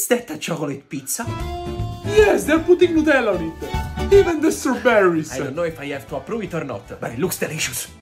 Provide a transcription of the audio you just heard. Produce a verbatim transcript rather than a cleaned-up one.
Is that a chocolate pizza? Yes, they're putting Nutella on it. Even the strawberries. I don't know if I have to approve it or not, but it looks delicious.